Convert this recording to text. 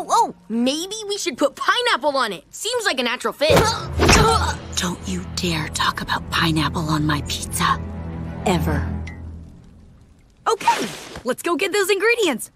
whoa! Maybe we should put pineapple on it. Seems like a natural fit. Don't you dare talk about pineapple on my pizza. Ever. Okay, let's go get those ingredients.